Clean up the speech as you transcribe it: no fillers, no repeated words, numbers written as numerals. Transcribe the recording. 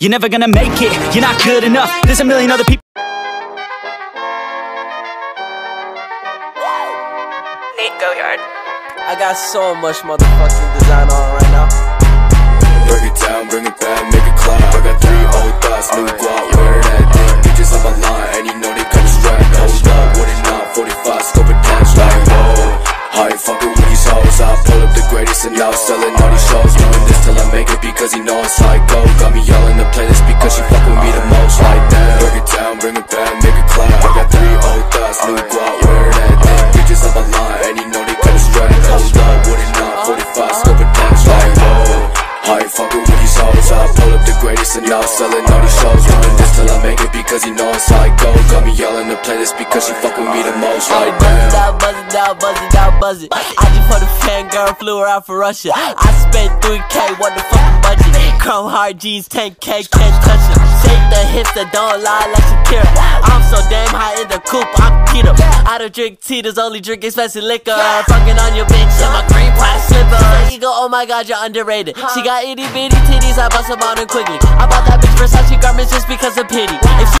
you're never gonna make it. You're not good enough, there's a million other people. Nate Goyard. I got so much motherfucking design on right now. Break it down, bring it back, make it clap. I got 3 old thoughts, new guap, wear that thing. Bitches on my line, and you know they cut strap. Hold up, what it not, 45, scope attached. Like, whoa, I ain't fucking with these hoes. I pull up the greatest and now selling all these shows. Doing this till I make it because he know it's how it go. Got me yelling the playlist because she fuck with me the most. Like that, break it down, bring it back, make it clap. I got 3 old thoughts, new guap, wear that thing. Bitches on my line, and you know they cut strap. Hold up, what it not, 45, scope attached. Like, whoa, I ain't fucking with these hoes. I pull up the greatest and now selling all these shows. Doing this till I make it because he know it's how it go. Got me yelling the playlist because she fuck with me the most. Like Buzz it out, buzz it out, buzz it out, buzz it. I just put a fangirl, flew her out for Russia. I spent 3K, what the fucking budget? Chrome hard G's, 10K, can't touch it. Shake the hips that don't lie like Shakira. I'm so damn high in the coupe, I'm keto. I don't drink tea, there's only drink expensive liquor. Fucking on your bitch, I'm a green pie slipper. You go, oh my god, you're underrated. She got itty bitty titties, I bust them on her quickly. I bought that bitch Versace garments just because of pity. If she